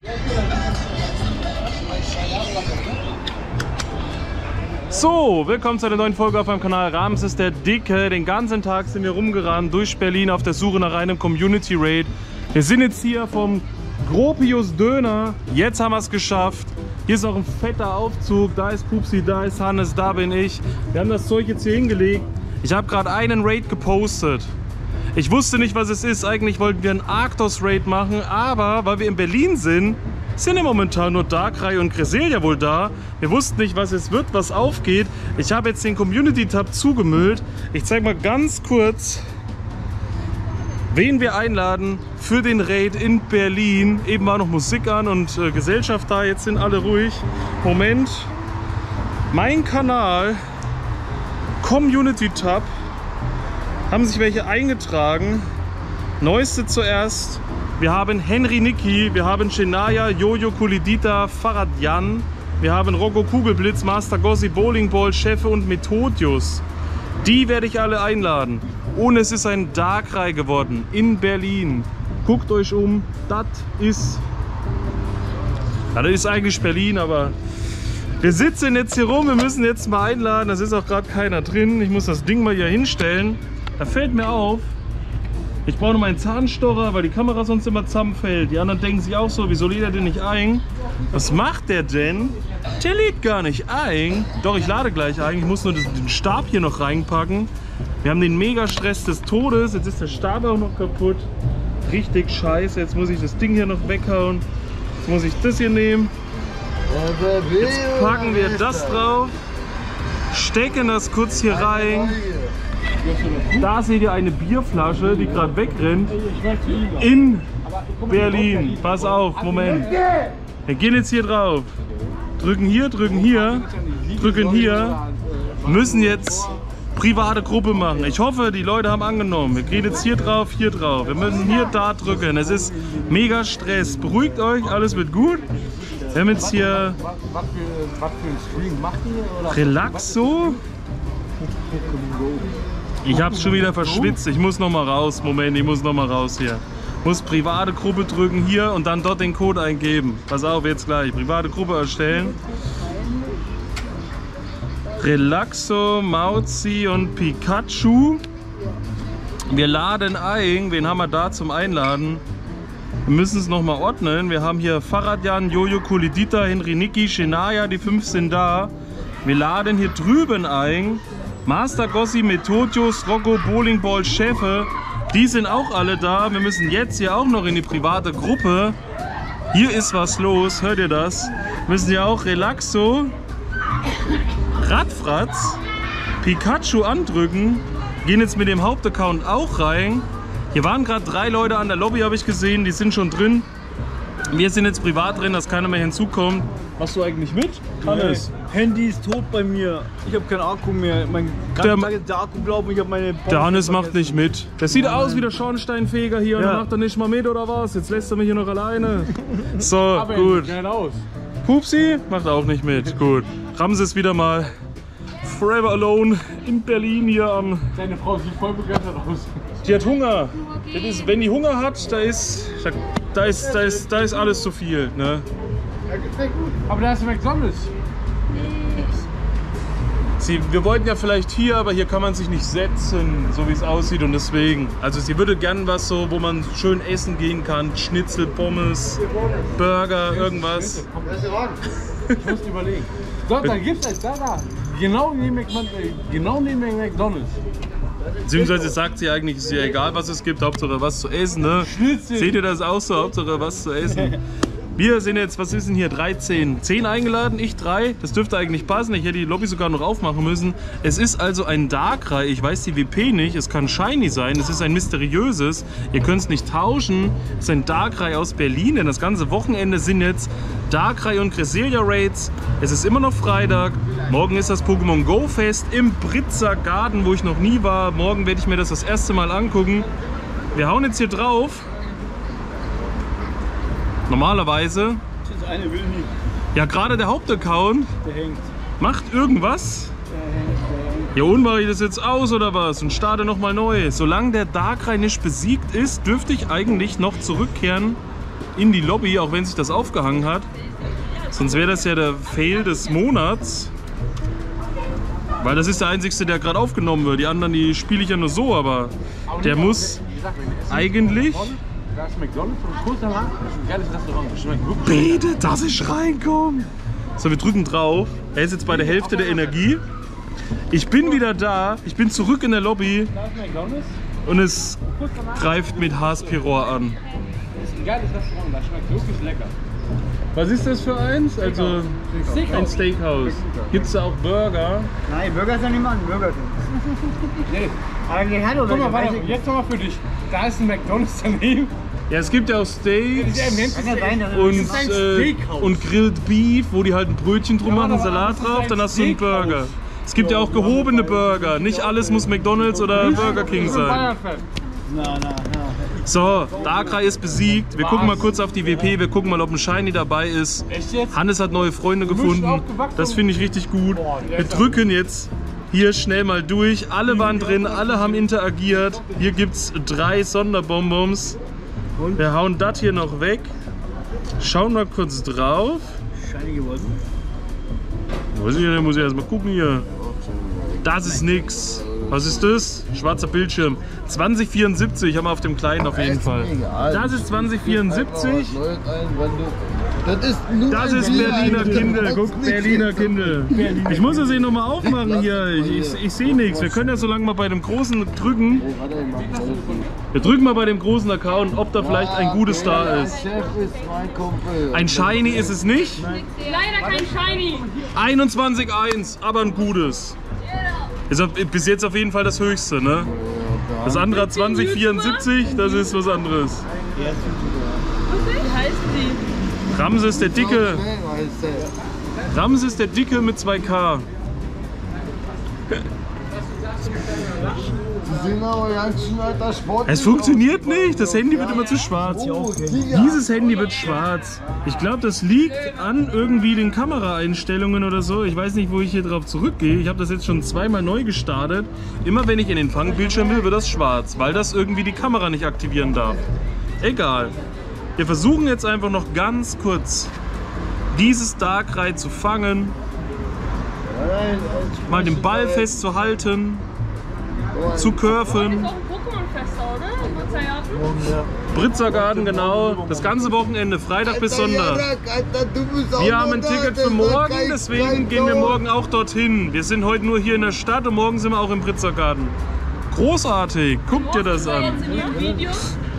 So, willkommen zu einer neuen Folge auf meinem Kanal Ramses der Dicke. Den ganzen Tag sind wir rumgerannt durch Berlin auf der Suche nach einem Community Raid. Wir sind jetzt hier vom Gropius Döner. Jetzt haben wir es geschafft. Hier ist noch ein fetter Aufzug. Da ist Pupsi, da ist Hannes, da bin ich. Wir haben das Zeug jetzt hier hingelegt. Ich habe gerade einen Raid gepostet. Ich wusste nicht, was es ist. Eigentlich wollten wir einen Arctos Raid machen, aber weil wir in Berlin sind ja momentan nur Darkrai und Cresselia wohl da. Wir wussten nicht, was es wird, was aufgeht. Ich habe jetzt den Community-Tab zugemüllt. Ich zeige mal ganz kurz, wen wir einladen für den Raid in Berlin. Eben war noch Musik an und Gesellschaft da. Jetzt sind alle ruhig. Moment. Mein Kanal, Community-Tab, haben sich welche eingetragen. Neueste zuerst. Wir haben Henry Niki, wir haben Shania, Jojo Kulidita, Farad Jan, wir haben Rocco Kugelblitz, Master Gossi, Bowling Ball, Chefe und Methodius. Die werde ich alle einladen. Und es ist ein Darkrai geworden in Berlin. Guckt euch um, das ist eigentlich Berlin, aber wir sitzen jetzt hier rum, wir müssen jetzt mal einladen. Das ist auch gerade keiner drin. Ich muss das Ding mal hier hinstellen. Da fällt mir auf, ich brauche noch meinen Zahnstocher, weil die Kamera sonst immer zusammenfällt. Die anderen denken sich auch so, wieso lädt er den nicht ein? Was macht der denn? Der lädt gar nicht ein. Doch, ich lade gleich ein. Ich muss nur den Stab hier noch reinpacken. Wir haben den Mega-Stress des Todes. Jetzt ist der Stab auch noch kaputt. Richtig scheiße. Jetzt muss ich das Ding hier noch weghauen. Jetzt muss ich das hier nehmen. Jetzt packen wir das drauf. Stecken das kurz hier rein. Da seht ihr eine Bierflasche, die gerade wegrennt, in Berlin. Pass auf, Moment. Wir gehen jetzt hier drauf. Drücken hier, drücken hier, drücken hier. Müssen jetzt private Gruppe machen. Ich hoffe, die Leute haben angenommen. Wir gehen jetzt hier drauf, hier drauf. Wir müssen hier, da drücken. Es ist mega Stress. Beruhigt euch, alles wird gut. Wir haben jetzt hier was für einen Stream macht ihr? Relaxo. Ich hab's schon wieder verschwitzt. Ich muss noch mal raus. Moment, ich muss noch mal raus hier. Muss private Gruppe drücken hier und dann dort den Code eingeben. Pass auf, jetzt gleich. Private Gruppe erstellen. Relaxo, Mauzi und Pikachu. Wir laden ein. Wen haben wir da zum Einladen? Wir müssen es noch mal ordnen. Wir haben hier Faradjan, Jojo Kulidita, Henry Niki, Shania. Die 5 sind da. Wir laden hier drüben ein. Master Gossi, Methodius, Rocco, Bowling Ball, Chefe, die sind auch alle da. Wir müssen jetzt hier auch noch in die private Gruppe. Hier ist was los, hört ihr das? Wir müssen ja auch Relaxo, Radfratz, Pikachu andrücken. Gehen jetzt mit dem Hauptaccount auch rein. Hier waren gerade 3 Leute an der Lobby, habe ich gesehen, die sind schon drin. Wir sind jetzt privat drin, dass keiner mehr hinzukommt. Machst du eigentlich mit? Alles. Handy ist tot bei mir. Ich habe keinen Akku mehr. Mein ganzer Tag ist der Akku glaubt, ich habe meine Pause. Der Hannes macht nicht mit. Der sieht aus wie der Schornsteinfeger hier und der macht er nicht mal mit oder was? Jetzt lässt er mich hier noch alleine. So, aber gut. Pupsi macht auch nicht mit. Gut. Ramses wieder mal forever alone in Berlin hier am. Deine Frau sieht voll begeistert aus. Die hat Hunger. Das ist, wenn die Hunger hat, da ist alles zu viel. Ne? Aber da ist McDonald's. Wir wollten ja vielleicht hier, aber hier kann man sich nicht setzen, so wie es aussieht und deswegen. Also sie würde gern was so, wo man schön essen gehen kann. Schnitzel, Pommes, Burger, irgendwas. Ich muss überlegen. So, dann gibt's es da. Genau neben McDonald's. Beziehungsweise sagt sie eigentlich, ist ja egal, was es gibt, Hauptsache was zu essen, ne? Schnitzel. Seht ihr das auch so? Hauptsache was zu essen. Wir sind jetzt, was ist denn hier, 13? 10 eingeladen, ich 3. Das dürfte eigentlich passen. Ich hätte die Lobby sogar noch aufmachen müssen. Es ist also ein Darkrai. Ich weiß die WP nicht. Es kann Shiny sein. Es ist ein mysteriöses. Ihr könnt es nicht tauschen. Es ist ein Darkrai aus Berlin. Denn das ganze Wochenende sind jetzt Darkrai und Cresselia Raids. Es ist immer noch Freitag. Morgen ist das Pokémon Go Fest im Britzer Garten, wo ich noch nie war. Morgen werde ich mir das erste Mal angucken. Wir hauen jetzt hier drauf. Normalerweise. Das eine will nicht. Ja, gerade der Hauptaccount. Der hängt. Macht irgendwas. Ja, und mache ich das jetzt aus oder was? Und starte nochmal neu. Solange der Darkrai nicht besiegt ist, dürfte ich eigentlich noch zurückkehren in die Lobby, auch wenn sich das aufgehangen hat. Sonst wäre das ja der Fail des Monats. Weil das ist der einzigste, der gerade aufgenommen wird. Die anderen, die spiele ich ja nur so, aber der muss eigentlich... Da ist McDonald's und Kohlsalat. Das ist ein geiles Restaurant. Das schmeckt wirklich. Bitte, dass ich reinkomme. So, wir drücken drauf. Er ist jetzt bei der Hälfte der Energie. Ich bin wieder da. Ich bin zurück in der Lobby. Da ist McDonald's. Und es greift mit Haarspiror an. Das ist ein geiles Restaurant. Das schmeckt wirklich lecker. Was ist das für eins? Also ein Steakhouse. Gibt es da auch Burger? Nein, Burger ist ja nicht mal ein Burger. Nee. Aber die Hallo, Guck mal, warte, jetzt nochmal für dich. Da ist ein McDonald's daneben. Ja, es gibt ja auch Steaks und und Grilled Beef, wo die halt ein Brötchen drum machen, Salat drauf, dann hast du einen Burger. Es gibt ja auch gehobene Burger. Nicht alles muss McDonald's oder Burger King sein. Na. So, Darkrai ist besiegt. Wir gucken mal kurz auf die WP, wir gucken mal, ob ein Shiny dabei ist. Echt jetzt? Hannes hat neue Freunde gefunden. Das finde ich richtig gut. Wir drücken jetzt hier schnell mal durch. Alle waren drin, alle haben interagiert. Hier gibt es 3 Sonderbonbons. Wir hauen das hier noch weg. Schauen mal kurz drauf. Shiny geworden. Weiß ich nicht, muss ich erst mal gucken hier. Das ist nix. Was ist das? Schwarzer Bildschirm. 2074 haben wir auf dem kleinen auf jeden Fall. Das ist 2074. Das ist Berliner Kindle. Guck, Berliner Kindle. Ich muss das hier nochmal aufmachen hier. Ich sehe nichts. Wir können ja so lange mal bei dem großen drücken. Wir drücken mal bei dem großen Account, ob da vielleicht ein gutes da ist. Ein Shiny ist es nicht. Leider kein Shiny. 21,1, aber ein gutes. Ist bis jetzt auf jeden Fall das höchste, ne? Das andere hat 2074, das ist was anderes. Wie heißt die? Ramses der Dicke. Ramses der Dicke mit 2K. Es funktioniert nicht, das Handy wird immer zu schwarz. Dieses Handy wird schwarz. Ich glaube, das liegt an irgendwie den Kameraeinstellungen oder so. Ich weiß nicht, wo ich hier drauf zurückgehe. Ich habe das jetzt schon zweimal neu gestartet. Immer wenn ich in den Fangbildschirm will, wird das schwarz, weil das irgendwie die Kamera nicht aktivieren darf. Egal. Wir versuchen jetzt einfach noch ganz kurz dieses Darkrai zu fangen. Mal den Ball festzuhalten. Zu curven. Ist auch ein Pokémon-Fest, oder? Britzergarten, genau. Das ganze Wochenende, Freitag bis Sonntag. Wir haben ein Ticket für morgen, deswegen gehen wir morgen auch dorthin. Wir sind heute nur hier in der Stadt und morgen sind wir auch im Britzergarten. Großartig, guck dir das an. Jetzt in Ihrem Video.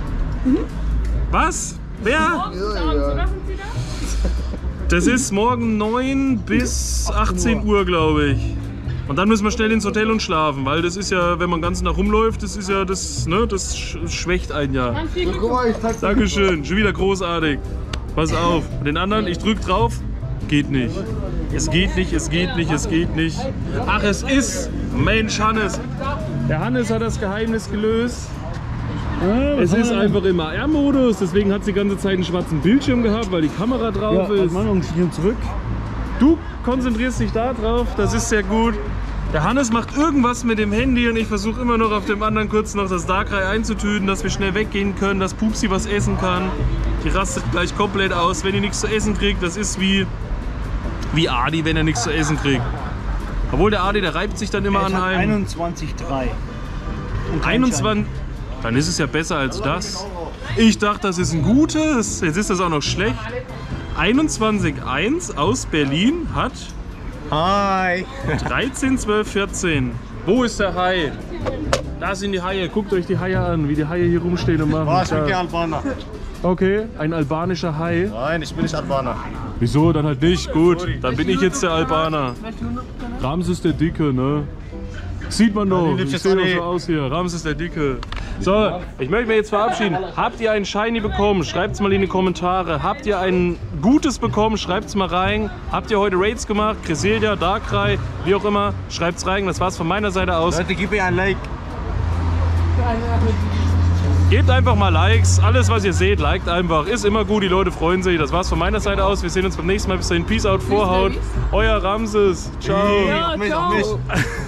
Was? Wer? Morgens, abends, oder sind Sie da? Das ist morgen 9 bis 18 Uhr, glaube ich. Und dann müssen wir schnell ins Hotel und schlafen, weil das ist ja, wenn man ganz nach rumläuft, das ist ja das, ne, das schwächt einen ja. Dann viel Glück. Dankeschön, schon wieder großartig. Pass auf, den anderen, ich drück drauf, geht nicht. Es geht nicht, es geht nicht, es geht nicht. Ach, es ist, Mensch, Hannes. Der Hannes hat das Geheimnis gelöst. Es ist einfach im AR-Modus, deswegen hat es die ganze Zeit einen schwarzen Bildschirm gehabt, weil die Kamera drauf ist. Zurück. Du konzentrierst dich da drauf, das ist sehr gut. Der Hannes macht irgendwas mit dem Handy und ich versuche immer noch auf dem anderen kurz noch das Darkrai einzutüten, dass wir schnell weggehen können, dass Pupsi was essen kann. Die rastet gleich komplett aus, wenn die nichts zu essen kriegt. Das ist wie Adi, wenn er nichts zu essen kriegt. Obwohl der Adi, der reibt sich dann immer an einem. 21,3. 21. Dann ist es ja besser als das. Ich dachte, das ist ein gutes. Jetzt ist das auch noch schlecht. 21,1 aus Berlin hat Hi. 13, 12, 14. Wo ist der Hai? Da sind die Haie. Guckt euch die Haie an, wie die Haie hier rumstehen und machen. Ich bin kein Albaner. Okay, ein albanischer Hai. Nein, ich bin nicht Albaner. Wieso? Dann halt nicht. Gut, dann bin ich jetzt der Albaner. Ramses der Dicke, ne? Sieht man doch. Ich sehe doch so aus hier. Ramses der Dicke. So, ich möchte mich jetzt verabschieden. Habt ihr einen Shiny bekommen? Schreibt es mal in die Kommentare. Habt ihr ein gutes bekommen? Schreibt es mal rein. Habt ihr heute Raids gemacht? Cresselia, Darkrai, wie auch immer. Schreibt es rein. Das war's von meiner Seite aus. Leute, gib mir ein Like. Gebt einfach mal Likes. Alles, was ihr seht, liked einfach. Ist immer gut. Die Leute freuen sich. Das war's von meiner Seite aus. Wir sehen uns beim nächsten Mal. Bis dahin. Peace out, Vorhaut. Euer Ramses. Ciao. Ja, ciao.